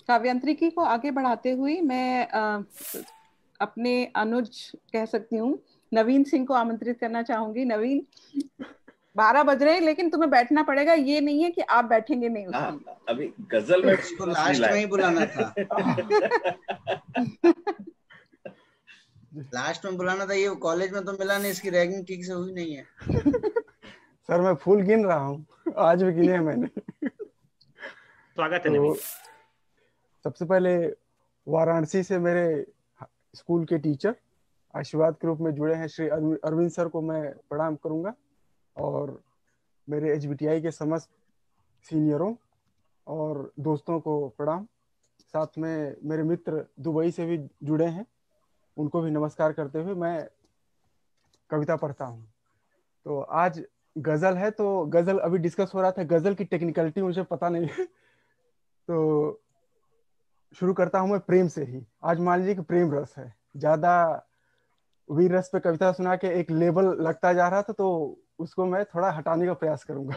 काव्यांत्रिकी को आगे बढ़ाते हुए मैं अपने अनुज कह सकती हूँ नवीन सिंह को आमंत्रित करना चाहूंगी। नवीन, 12 बज रहे हैं लेकिन तुम्हें बैठना पड़ेगा, ये नहीं है कि आप बैठेंगे नहीं उसके लिए। अभी गजल में इसको लास्ट में ही बुलाना था। लास्ट में बुलाना था, ये कॉलेज में तो मिला नहीं, इसकी रैगिंग ठीक से हुई नहीं है। सर मैं फूल गिन रहा हूँ, आज भी गिने हैं मैंने। स्वागत है तो नवीन। सबसे पहले वाराणसी से मेरे स्कूल के टीचर आशीर्वाद के रूप में जुड़े हैं श्री अरविंद सर को मैं प्रणाम करूंगा, और मेरे एचबीटीआई के समस्त सीनियरों और दोस्तों को प्रणाम। साथ में मेरे मित्र दुबई से भी जुड़े हैं, उनको भी नमस्कार करते हुए मैं कविता पढ़ता हूँ। तो आज गजल है, तो गजल अभी डिस्कस हो रहा था, गजल की टेक्निकलिटी मुझे पता नहीं है तो शुरू करता हूँ मैं प्रेम से ही। आज मान लीजिए कि प्रेम रस है, ज्यादा वीर रस पे कविता सुना के एक लेबल लगता जा रहा था, तो उसको मैं थोड़ा हटाने का प्रयास करूंगा।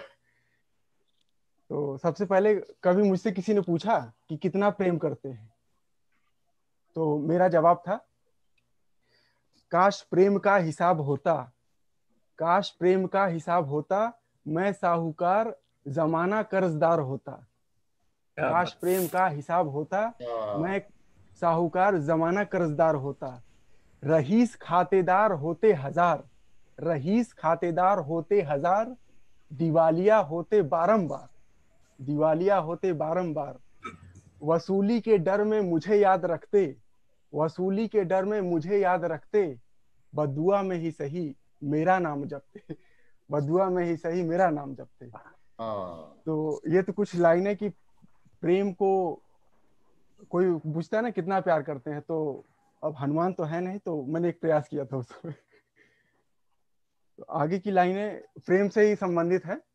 तो सबसे पहले कभी मुझसे किसी ने पूछा कि कितना प्रेम करते हैं, तो मेरा जवाब था, काश प्रेम का हिसाब होता, काश प्रेम का हिसाब होता, मैं साहूकार जमाना कर्जदार होता। काश प्रेम का हिसाब होता, मैं साहूकार जमाना कर्जदार होता। रईस खातेदार होते हजार, रईस खातेदार होते हजार, दिवालिया होते बारंबार, दिवालिया होते बारंबार। वसूली के डर में मुझे याद रखते, वसूली के डर में मुझे याद रखते, बदुआ में ही सही मेरा नाम जपते, बदुआ में ही सही मेरा नाम जपते। तो ये तो कुछ लाइनें कि प्रेम को कोई पूछता है ना कितना प्यार करते हैं, तो अब हनुमान तो है नहीं, तो मैंने एक प्रयास किया था उसमें। तो आगे की लाइनें प्रेम से ही संबंधित है।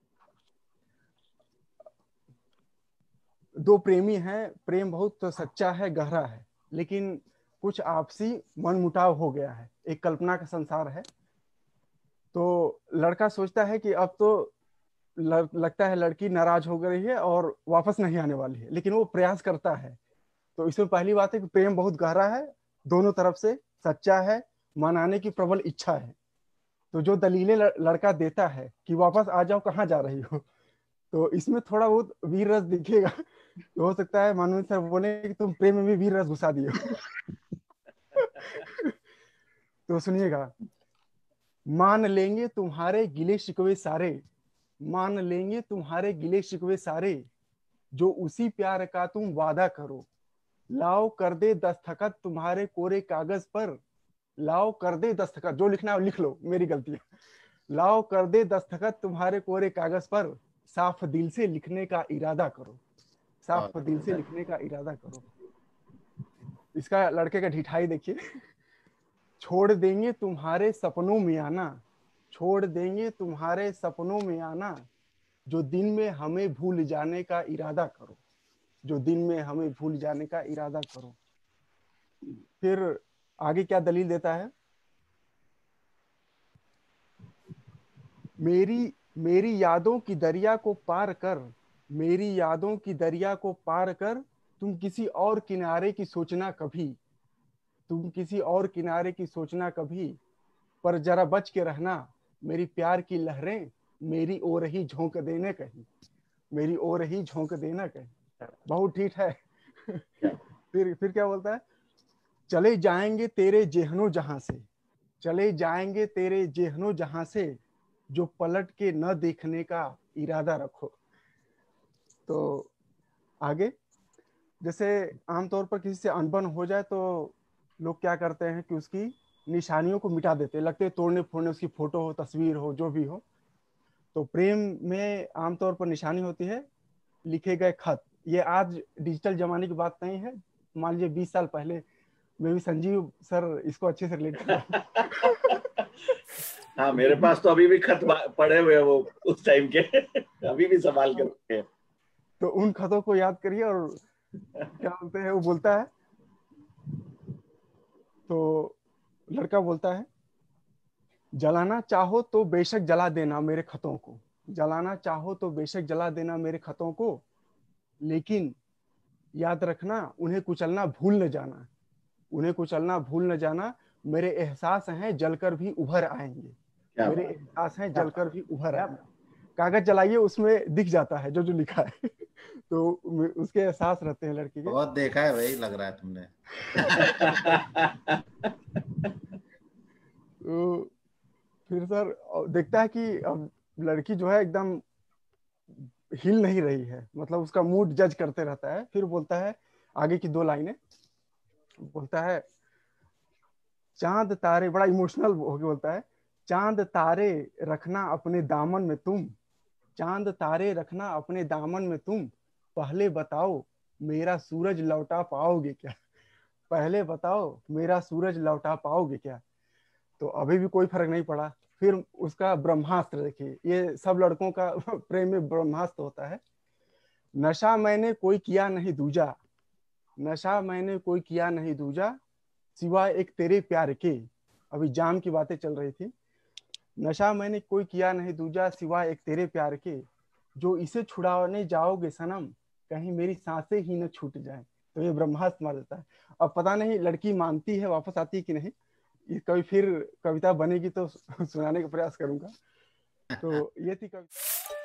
दो प्रेमी हैं, प्रेम बहुत तो सच्चा है, गहरा है, लेकिन कुछ आपसी मनमुटाव हो गया है, एक कल्पना का संसार है। तो लड़का सोचता है कि अब तो लगता है लड़की नाराज हो गई है और वापस नहीं आने वाली है, लेकिन वो प्रयास करता है। तो इसमें पहली बात है कि प्रेम बहुत गहरा है, दोनों तरफ से सच्चा है, मनाने की प्रबल इच्छा है। तो जो दलीलें लड़का देता है कि वापस आ जाओ, कहाँ जा रही हो, तो इसमें थोड़ा बहुत वीर रस दिखेगा। तो हो सकता है मानवी सर बोले कि तुम प्रेम में भी वीर रस घुसा दिए हो। तो सुनिएगा, मान लेंगे तुम्हारे गिले शिकवे सारे, मान लेंगे तुम्हारे गिले शिकवे सारे, जो उसी प्यार का तुम वादा करो। लाओ कर दे दस्तखत तुम्हारे कोरे कागज पर, लाओ कर दे दस्तखत, जो लिखना है लिख लो, मेरी गलती है। लाओ कर दे दस्तखत तुम्हारे कोरे कागज पर, साफ दिल से लिखने का इरादा करो, साफ दिल से लिखने का इरादा करो। इसका लड़के का ढिठाई देखिए, छोड़ देंगे तुम्हारे सपनों में आना, छोड़ देंगे तुम्हारे सपनों में आना, जो दिन में हमें भूल जाने का इरादा करो, जो दिन में हमें भूल जाने का इरादा करो। फिर आगे क्या दलील देता है, मेरी मेरी यादों की दरिया को पार कर, मेरी यादों की दरिया को पार कर, तुम किसी और किनारे की सोचना कभी, तुम किसी और किनारे की सोचना कभी, पर जरा बच के रहना, मेरी प्यार की लहरें मेरी ओर ही झोंक देने कहीं, मेरी ओर ही झोंक देना कहीं। बहुत ठीक है। फिर क्या बोलता है, चले जाएंगे तेरे जेहनो जहां से, चले जाएंगे तेरे जेहनो जहां से, जो पलट के न देखने का इरादा रखो। तो आगे, जैसे आमतौर पर किसी से अनबन हो जाए तो लोग क्या करते हैं कि उसकी निशानियों को मिटा देते हैं, लगते हैं तोड़ने फोड़ने, उसकी फोटो हो, तस्वीर हो, जो भी हो। तो प्रेम में आमतौर पर निशानी होती है लिखे गए खत। ये आज डिजिटल जमाने की बात नहीं है, मान लीजिए 20 साल पहले मैं भी, संजीव सर इसको अच्छे से रिलेट कर। हाँ, मेरे पास तो अभी भी खत पड़े हुए हैं, वो उस टाइम के अभी भी संभाल के रखे हैं। तो उन खतों को याद करिए, और क्या बोलते हैं, वो बोलता है, तो लड़का बोलता है, जलाना चाहो तो बेशक जला देना मेरे खतों को, जलाना चाहो तो बेशक जला देना मेरे खतों को, लेकिन याद रखना उन्हें कुचलना भूल न जाना, उन्हें कुचलना भूल न जाना, मेरे एहसास हैं जलकर भी उभर आएंगे, मेरे एहसास हैं जलकर भी उभर आएंगे। कागज जलाइए, उसमें दिख जाता है जो जो लिखा है तो उसके एहसास रहते हैं लड़की के। बहुत देखा है भाई, लग रहा है तुमने। तो फिर सर देखता है कि अब लड़की जो है एकदम हिल नहीं रही है, मतलब उसका मूड जज करते रहता है। फिर बोलता है आगे की 2 लाइनें, बोलता है चांद तारे, बड़ा इमोशनल होके बोलता है, चांद तारे रखना अपने दामन में तुम, चांद तारे रखना अपने दामन में तुम, पहले बताओ मेरा सूरज लौटा पाओगे क्या, पहले बताओ मेरा सूरज लौटा पाओगे क्या। तो अभी भी कोई फर्क नहीं पड़ा। फिर उसका ब्रह्मास्त्र देखिए, ये सब लड़कों का प्रेम में ब्रह्मास्त्र होता है। नशा मैंने कोई किया नहीं दूजा, नशा मैंने कोई किया नहीं दूजा, सिवाय एक तेरे प्यार के। अभी जाम की बातें चल रही थी। नशा मैंने कोई किया नहीं दूजा, सिवाय एक तेरे प्यार के, जो इसे छुड़ाने जाओगे सनम, कहीं मेरी सांसें ही न छूट जाए। तो ये ब्रह्मास्त्र मार देता है। अब पता नहीं लड़की मानती है, वापस आती है कि नहीं। ये कभी फिर कविता बनेगी तो सुनाने का प्रयास करूंगा। तो ये थी कविता।